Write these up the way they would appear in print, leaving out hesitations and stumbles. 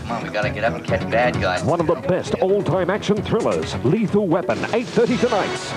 Come on, we got to get up and catch bad guys. One of the best all-time action thrillers, Lethal Weapon, 8:30 tonight.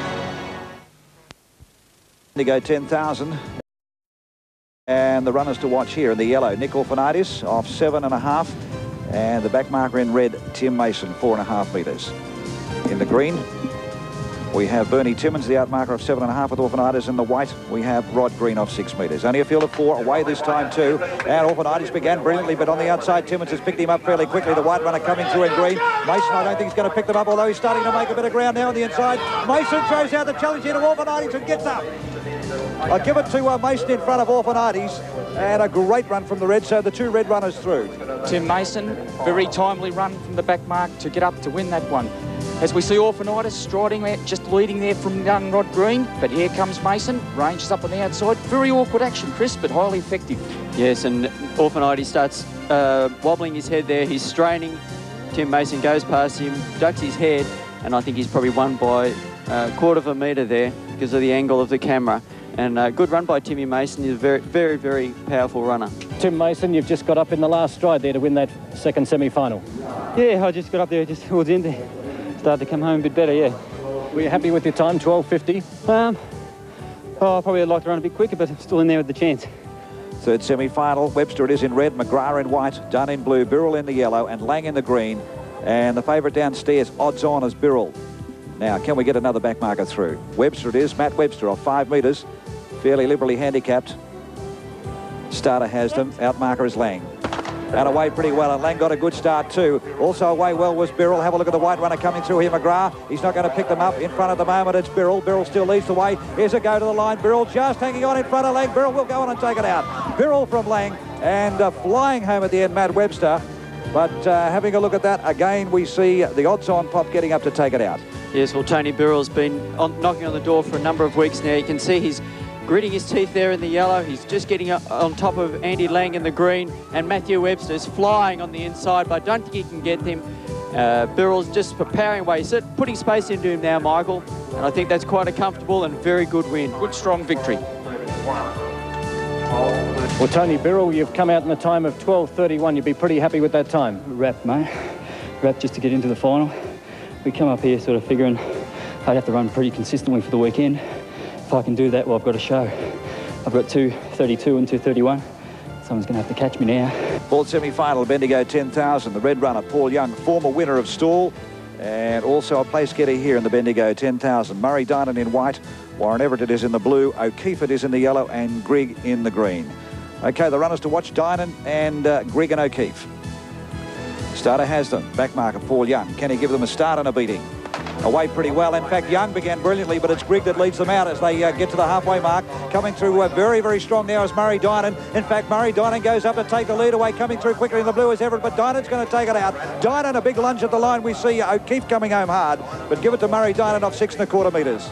Bendigo 10,000. And the runners to watch here in the yellow, Nick Orphanitis off 7.5. And the back marker in red, Tim Mason, 4.5 metres. In the green, we have Bernie Timmins, the outmarker of 7.5 with Orphanitis. In the white, we have Rod Green off 6 metres. Only a field of 4 away this time too. And Orphanitis began brilliantly, but on the outside, Timmins has picked him up fairly quickly. The white runner coming through in green. Mason, I don't think he's going to pick them up, although he's starting to make a bit of ground now on the inside. Mason throws out the challenge here to Orphanitis and gets up. I'll give it to Mason in front of Orphanitis, and a great run from the red, so the two red runners through. Tim Mason, very timely run from the back mark to get up to win that one. As we see Orphanitis striding there, just leading there from young Rod Green, but here comes Mason, ranges up on the outside. Very awkward action, Chris, but highly effective. Yes, and Orphanitis starts wobbling his head there. He's straining. Tim Mason goes past him, ducks his head, and I think he's probably won by a quarter of a metre there because of the angle of the camera. And a good run by Timmy Mason. He's a very, very, very powerful runner. Tim Mason, you've just got up in the last stride there to win that second semi-final. Yeah, I just got up there just towards the end there. Started to come home a bit better, yeah. Were you happy with your time, 12:50? Probably I'd like to run a bit quicker, but I'm still in there with the chance. Third semi-final, Webster it is in red, McGrath in white, Dunn in blue, Birrell in the yellow, and Lang in the green. And the favourite downstairs, odds on, is Birrell. Now, can we get another back marker through? Webster it is, Matt Webster off 5 metres. Fairly liberally handicapped. Starter has them. Outmarker is Lang. And away pretty well, and Lang got a good start too. Also away well was Birrell. Have a look at the white runner coming through here, McGrath. He's not going to pick them up. In front at the moment, it's Birrell. Birrell still leads the way. Here's a go to the line. Birrell just hanging on in front of Lang. Birrell will go on and take it out. Birrell from Lang, and flying home at the end, Matt Webster. But having a look at that, again, we see the odds-on pop getting up to take it out. Yes, well, Tony Birrell's been knocking on the door for a number of weeks now. You can see he's gritting his teeth there in the yellow. He's just getting on top of Andy Lang in the green, and Matthew Webster's flying on the inside, but I don't think he can get him. Birrell's just powering away. He's putting space into him now, Michael, and I think that's quite a comfortable and very good win. Good, strong victory. Well, Tony Birrell, you've come out in the time of 12:31. You'd be pretty happy with that time. Wrap, mate. Wrap just to get into the final. We come up here sort of figuring I'd have to run pretty consistently for the weekend. If I can do that, well, I've got a show. I've got 2:32 and 2:31. Someone's going to have to catch me now. Fourth semi-final, Bendigo 10,000. The red runner, Paul Young, former winner of Stawell, and also a place getter here in the Bendigo 10,000. Murray Dinan in white, Warren Everett is in the blue, O'Keefe it is in the yellow, and Grigg in the green. Okay, the runners to watch, Dinan and Grigg and O'Keefe. Starter has them. Back marker, Paul Young. Can he give them a start and a beating? Away pretty well. In fact, Young began brilliantly, but it's Grigg that leads them out as they get to the halfway mark. Coming through very, very strong now is Murray Dinan. In fact, Murray Dinan goes up to take the lead away. Coming through quickly in the blue is Everett, but Dinan's going to take it out. Dinan, a big lunge at the line. We see O'Keefe coming home hard, but give it to Murray Dinan off 6 1/4 metres.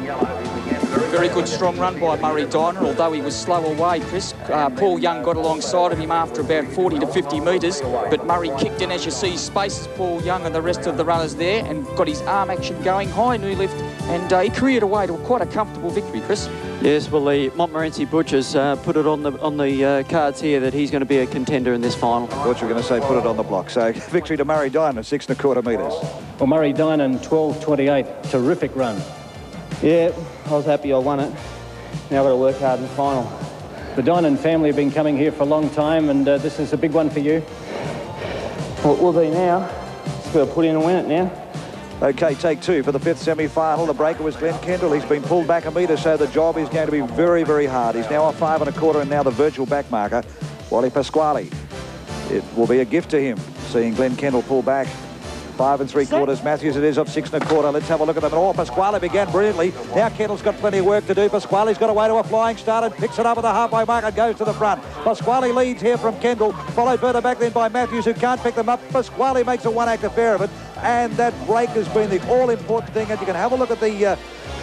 Very good, strong run by Murray Dinan, although he was slow away, Chris. Paul Young got alongside of him after about 40 to 50 metres, but Murray kicked in, as you see, spaces Paul Young and the rest of the runners there, and got his arm action going, high knee lift, and he careered away to quite a comfortable victory, Chris. Yes, well, the Montmorency Butchers put it on the cards here that he's going to be a contender in this final. I thought you were going to say put it on the block. So victory to Murray Dinan, 6 1/4 metres. Well, Murray Dinan, 12:28. Terrific run. Yeah, I was happy I won it. Now I've got to work hard in the final. The Dinan family have been coming here for a long time, and this is a big one for you. Well, it will be now. Just got to put in and win it now. Okay, take 2 for the 5th semi-final. The breaker was Glenn Kendall. He's been pulled back a metre, so the job is going to be very, very hard. He's now off 5 1/4, and now the virtual back marker, Wally Pasquale. It will be a gift to him, seeing Glenn Kendall pull back. 5 3/4. Matthews it is off 6 1/4. Let's have a look at them. Oh, Pasquale began brilliantly. Now Kendall's got plenty of work to do. Pasquale's got away to a flying start and picks it up at the halfway mark and goes to the front. Pasquale leads here from Kendall, followed further back then by Matthews, who can't pick them up. Pasquale makes a one-act affair of it, and that break has been the all-important thing. And you can have a look at the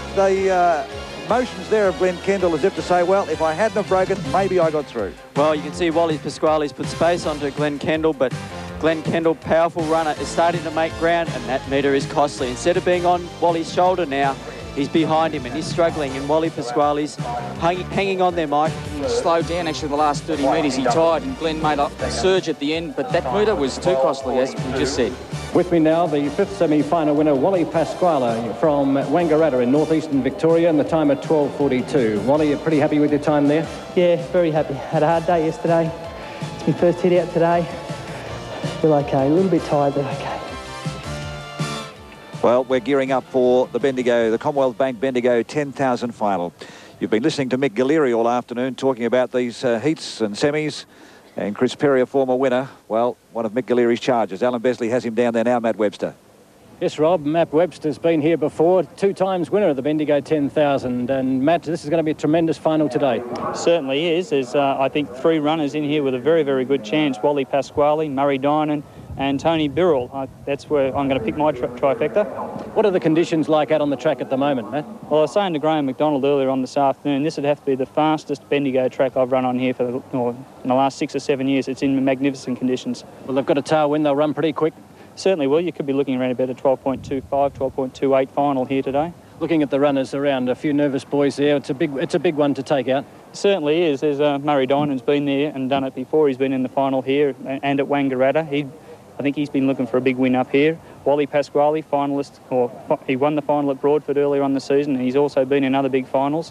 motions there of Glenn Kendall, as if to say, well, if I hadn't have broken, maybe I got through. Well, you can see Wally Pasquale's put space onto Glenn Kendall, but Glenn Kendall, powerful runner, is starting to make ground, and that metre is costly. Instead of being on Wally's shoulder now, He's behind him and he's struggling, and Wally Pasquale's hanging on there, Mike. Slowed down actually the last 30 metres. He tired, and Glenn made a surge at the end, but that metre was too costly, as we just said. With me now, the fifth semi-final winner, Wally Pasquale from Wangaratta in northeastern Victoria, and the time at 12:42. Wally, you're pretty happy with your time there? Yeah, very happy. Had a hard day yesterday. It's my first hit out today. Feel okay, a little bit tired, but okay. Well, we're gearing up for the Bendigo, the Commonwealth Bank Bendigo 10,000 final. You've been listening to Mick Galleri all afternoon talking about these heats and semis. And Chris Perry, a former winner, well, one of Mick Galleri's charges. Alan Besley has him down there now, Matt Webster. Yes, Rob, Matt Webster's been here before, 2 times winner of the Bendigo 10,000. And Matt, this is going to be a tremendous final today. Certainly is. There's, I think, 3 runners in here with a very, very good chance. Wally Pasquale, Murray Dinan and Tony Birrell. That's where I'm going to pick my trifecta. What are the conditions like out on the track at the moment, Matt? Well, I was saying to Graham McDonald earlier on this afternoon, this would have to be the fastest Bendigo track I've run on here for in the last 6 or 7 years. It's in magnificent conditions. Well, they've got a tailwind. They'll run pretty quick. Certainly will. You could be looking around about a 12.25, 12.28 final here today. Looking at the runners around, a few nervous boys there. It's a big one to take out. Certainly is. There's Murray Dinan's been there and done it before. He's been in the final here and at Wangaratta. I think he's been looking for a big win up here. Wally Pasquale, finalist, he won the final at Broadford earlier on the season, and he's also been in other big finals.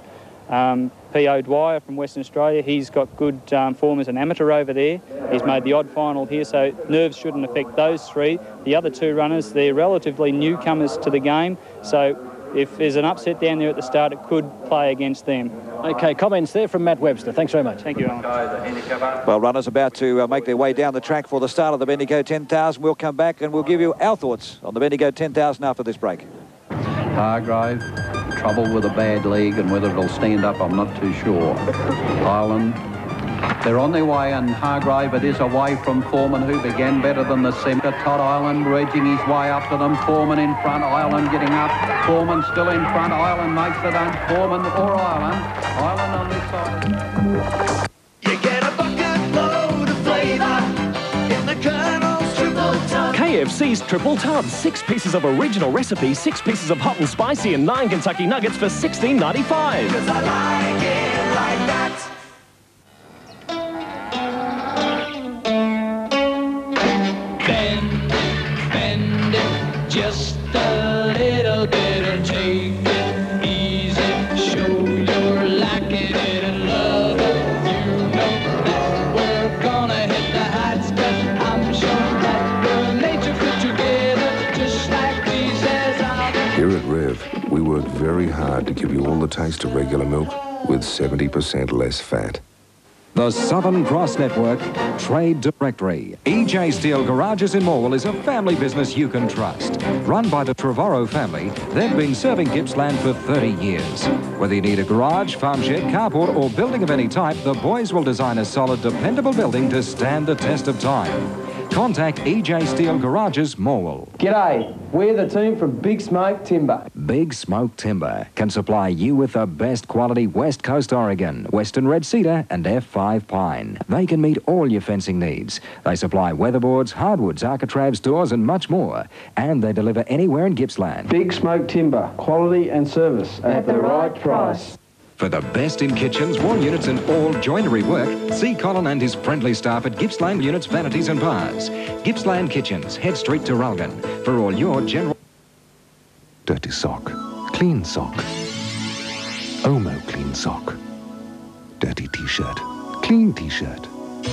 P.O. Dwyer from Western Australia, he's got good form as an amateur over there. He's made the odd final here, so nerves shouldn't affect those 3. The other 2 runners, they're relatively newcomers to the game, so if there's an upset down there at the start, it could play against them. OK, comments there from Matt Webster. Thanks very much. Thank you, Alan. Well, runners about to make their way down the track for the start of the Bendigo 10,000. We'll come back and we'll give you our thoughts on the Bendigo 10,000 after this break. Hargrave, trouble with a bad leg, and whether it'll stand up, I'm not too sure. Ireland, they're on their way, and Hargrave, it is away from Foreman, who began better than the centre. Todd Ireland edging his way up to them. Foreman in front, Ireland getting up. Foreman still in front. Ireland makes it on Foreman or Ireland. Ireland on this side. You get a bucket load of flavour in the Colonel's Triple Tub. KFC's Triple Tub. 6 pieces of original recipe, 6 pieces of hot and spicy, and 9 Kentucky Nuggets for $16.95. 'Cause I like it like that. Bend it just a little bit and take it easy. Show you're liking it and love it. You know that we're gonna hit the heights, 'cause I'm sure that we're made to fit together just like these as I. Here at Rev, we work very hard to give you all the taste of regular milk with 70% less fat. The Southern Cross Network Trade Directory. EJ Steel Garages in Morwell is a family business you can trust. Run by the Trevorrow family, they've been serving Gippsland for 30 years. Whether you need a garage, farm shed, carport or building of any type, the boys will design a solid, dependable building to stand the test of time. Contact EJ Steel Garages, Morwell. G'day, we're the team from Big Smoke Timber. Big Smoke Timber can supply you with the best quality West Coast Oregon, Western Red Cedar and F5 Pine. They can meet all your fencing needs. They supply weatherboards, hardwoods, architraves, doors and much more. And they deliver anywhere in Gippsland. Big Smoke Timber, quality and service at the right price. For the best in kitchens, wall units and all joinery work, see Colin and his friendly staff at Gippsland Units, Vanities and Bars. Gippsland Kitchens, Head Street to Ralgan. For all your general... Dirty sock, clean sock. Omo clean sock. Dirty t-shirt, clean t-shirt.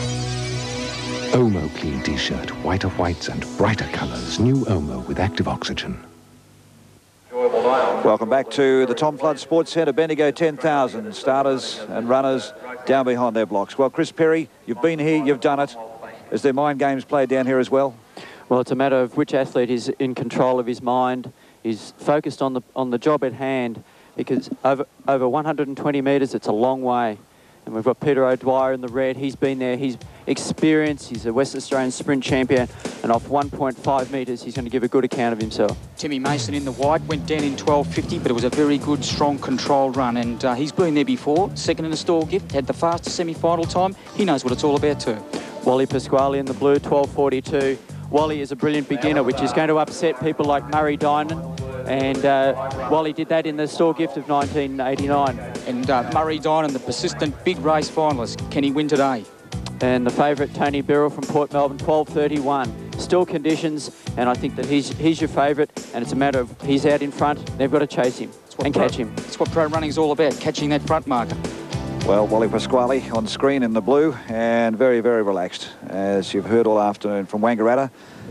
Omo clean t-shirt, white of whites and brighter colours. New Omo with active oxygen. Welcome back to the Tom Flood Sports Centre, Bendigo 10,000. Starters and runners down behind their blocks. Well, Chris Perry, you've been here, you've done it. Is there mind games played down here as well? Well, it's a matter of which athlete is in control of his mind. He's focused on the job at hand, because over 120 metres, it's a long way. And we've got Peter O'Dwyer in the red. He's been there. He's experienced. He's a West Australian sprint champion. And off 1.5 metres, he's going to give a good account of himself. Timmy Mason in the white went down in 12.50, but it was a very good, strong, controlled run. And he's been there before. Second in the stall gift. Had the fastest semi-final time. He knows what it's all about too. Wally Pasquale in the blue, 12.42. Wally is a brilliant beginner, which is going to upset people like Murray Dinan. And Wally did that in the Store Gift of 1989. And Murray Dinan, the persistent big race finalist. Can he win today? And the favourite, Tony Birrell from Port Melbourne, 12.31. Still conditions, and I think that he's your favourite, and it's a matter of he's out in front. They've got to chase him and catch him. That's what pro running's all about, catching that front marker. Well, Wally Pasquale on screen in the blue, and very, very relaxed, as you've heard all afternoon from Wangaratta,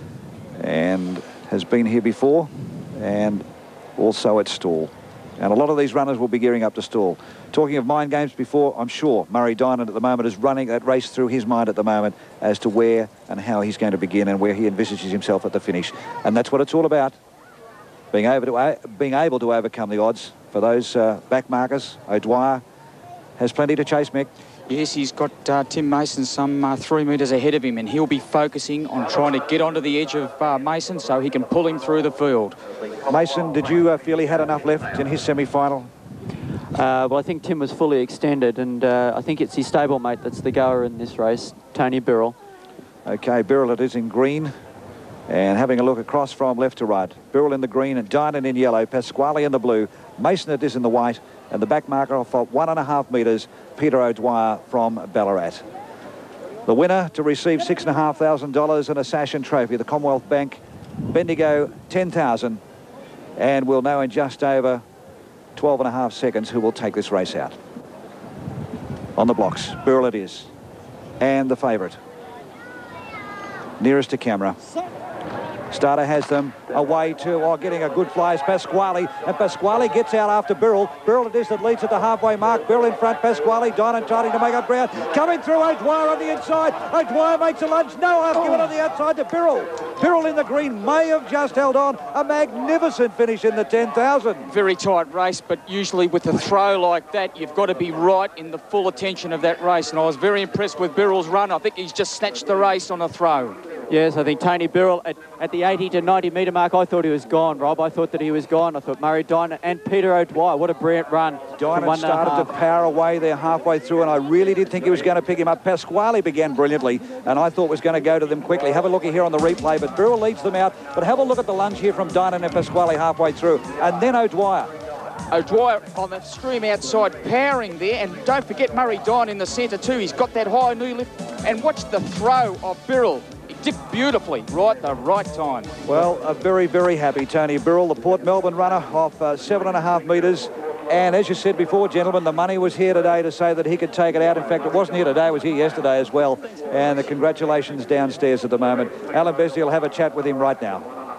and has been here before, and also at stall. And a lot of these runners will be gearing up to stall. Talking of mind games before, I'm sure Murray Dinan at the moment is running that race through his mind at the moment as to where and how he's going to begin and where he envisages himself at the finish. And that's what it's all about, being able to overcome the odds. For those back markers, O'Dwyer has plenty to chase, Mick. Yes, he's got Tim Mason some 3 metres ahead of him, and he'll be focusing on trying to get onto the edge of Mason so he can pull him through the field. Mason, did you feel he had enough left in his semi-final? Well, I think Tim was fully extended, and I think it's his stablemate that's the goer in this race, Tony Birrell. OK, Birrell it is in green. And having a look across from left to right. Birrell in the green and Dinan in yellow. Pasquale in the blue. Mason it is in the white. And the back marker off 1.5 metres, Peter O'Dwyer from Ballarat. The winner to receive $6,500 and a sash and trophy. The Commonwealth Bank, Bendigo, 10,000. And we'll know in just over 12.5 seconds who will take this race out. On the blocks, Birrell it is. And the favourite. Nearest to camera. Starter has them away to, getting a good fly is Pasquale, and Pasquale gets out after Birrell. Birrell it is that leads at the halfway mark. Birrell in front, Pasquale, Dinan trying to make up ground. Coming through, O'Dwyer on the inside. O'Dwyer makes a lunge. No, I've given on the outside to Birrell. Birrell in the green may have just held on. A magnificent finish in the 10,000. Very tight race, but usually with a throw like that, you've got to be right in the full attention of that race. And I was very impressed with Birrell's run. I think he's just snatched the race on a throw. Yes, I think Tony Birrell at the 80 to 90 metre mark, I thought he was gone, Rob. I thought that he was gone. I thought Murray Dinan and Peter O'Dwyer, what a brilliant run. Dinan started to power away there halfway through, and I really did think he was going to pick him up. Pasquale began brilliantly, and I thought was going to go to them quickly. Have a look here on the replay, but Birrell leads them out. But have a look at the lunge here from Dinan and Pasquale halfway through, and then O'Dwyer. O'Dwyer on the stream outside, powering there, and don't forget Murray Dinan in the centre too. He's got that high knee lift, and watch the throw of Birrell. He dipped beautifully, right the right time. Well, very, very happy Tony Birrell, the Port Melbourne runner, off 7.5 metres. And as you said before, gentlemen, the money was here today to say that he could take it out. In fact, it wasn't here today, it was here yesterday as well. And the congratulations downstairs at the moment. Alan Bestie will have a chat with him right now.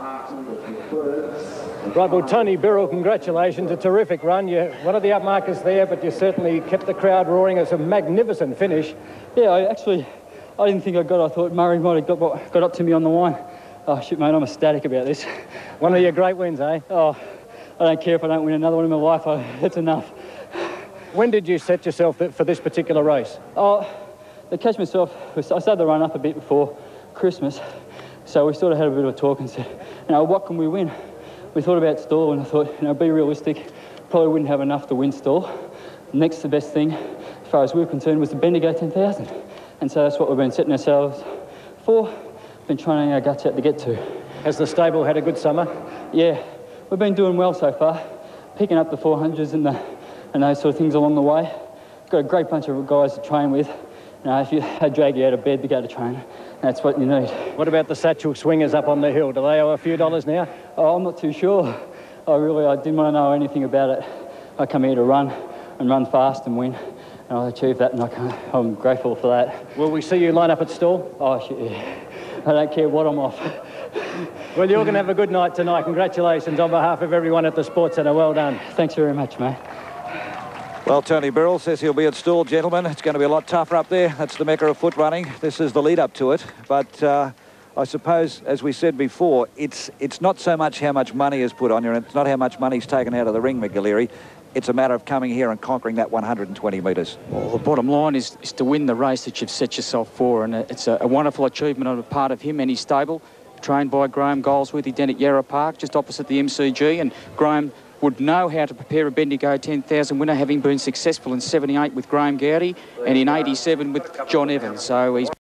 Right, well, Tony Birrell, congratulations. A terrific run. You're one of the upmarkers there, but you certainly kept the crowd roaring. It's a magnificent finish. Yeah, I didn't think I got it. I thought Murray might have got up to me on the line. Oh, shit, mate, I'm ecstatic about this. One of your great wins, eh? Oh, I don't care if I don't win another one in my life. That's enough. When did you set yourself for this particular race? Oh, to catch myself, I started the run up a bit before Christmas, so we sort of had a bit of a talk and said, what can we win? We thought about stall, and I thought, be realistic, probably wouldn't have enough to win stall. Next, the best thing, as far as we were concerned, was the Bendigo 10,000. And so that's what we've been setting ourselves for. Been trying our guts out to get to. Has the stable had a good summer? Yeah, we've been doing well so far, picking up the 400s and those sort of things along the way. Got a great bunch of guys to train with. If I drag you out of bed to go to train, that's what you need. What about the satchel swingers up on the hill? Do they owe a few dollars now? Oh, I'm not too sure. I didn't want to know anything about it. I come here to run fast and win. And I achieved that, and I'm grateful for that. Will we see you line up at stall? Oh, shit, yeah. I don't care what I'm off. Well, you're going to have a good night tonight. Congratulations on behalf of everyone at the Sports Centre. Well done. Thanks very much, mate. Well, Tony Birrell says he'll be at stall, gentlemen. It's going to be a lot tougher up there. That's the mecca of foot running. This is the lead up to it. But I suppose, as we said before, it's not so much how much money is put on you, and it's not how much money's taken out of the ring, McGillery. It's a matter of coming here and conquering that 120 metres. Well, the bottom line is to win the race that you've set yourself for, and it's a wonderful achievement on the part of him and his stable, trained by Graham Goldsworthy down at Yarra Park, just opposite the MCG, and Graham would know how to prepare a Bendigo 10,000 winner, having been successful in 78 with Graham Gowdy and in 87 with John Evans. So he's